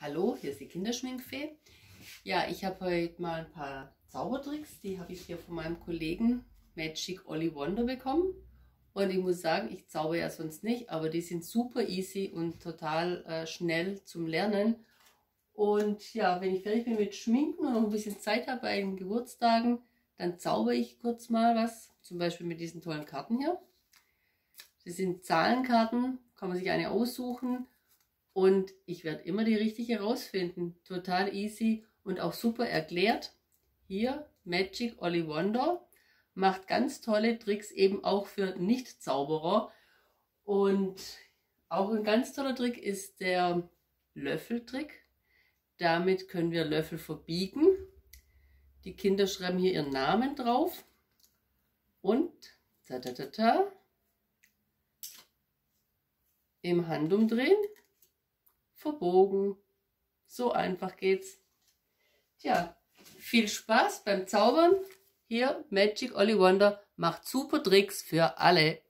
Hallo, hier ist die Kinderschminkfee. Ja, ich habe heute mal ein paar Zaubertricks, die habe ich hier von meinem Kollegen Magic Ollie Wonder bekommen. Und ich muss sagen, ich zauber ja sonst nicht, aber die sind super easy und total schnell zum Lernen. Und ja, wenn ich fertig bin mit Schminken und noch ein bisschen Zeit habe bei den Geburtstagen, dann zaubere ich kurz mal was, zum Beispiel mit diesen tollen Karten hier. Das sind Zahlenkarten, kann man sich eine aussuchen. Und ich werde immer die richtige rausfinden. Total easy und auch super erklärt. Hier Magic Ollie Wonder macht ganz tolle Tricks eben auch für Nicht-Zauberer. Und auch ein ganz toller Trick ist der Löffeltrick. Damit können wir Löffel verbiegen. Die Kinder schreiben hier ihren Namen drauf. Und im Handumdrehen verbogen. So einfach geht's. Tja, viel Spaß beim Zaubern. Hier Magic Ollie Wonder macht super Tricks für alle.